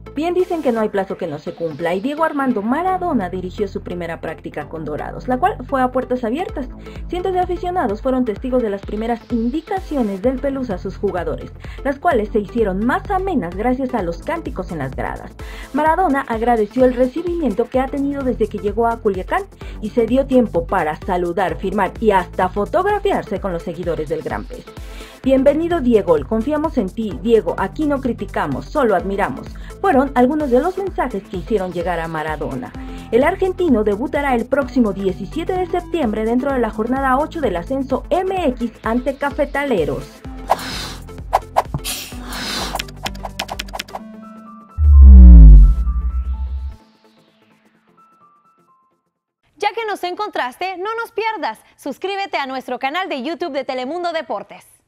Bien dicen que no hay plazo que no se cumpla y Diego Armando Maradona dirigió su primera práctica con Dorados, la cual fue a puertas abiertas. Cientos de aficionados fueron testigos de las primeras indicaciones del Pelusa a sus jugadores, las cuales se hicieron más amenas gracias a los cánticos en las gradas. Maradona agradeció el recibimiento que ha tenido desde que llegó a Culiacán y se dio tiempo para saludar, firmar y hasta fotografiarse con los seguidores del Gran Pez. Bienvenido Diego, confiamos en ti, Diego, aquí no criticamos, solo admiramos. Fueron algunos de los mensajes que hicieron llegar a Maradona. El argentino debutará el próximo 17 de septiembre dentro de la jornada 8 del Ascenso MX ante Cafetaleros. Ya que nos encontraste, no nos pierdas. Suscríbete a nuestro canal de YouTube de Telemundo Deportes.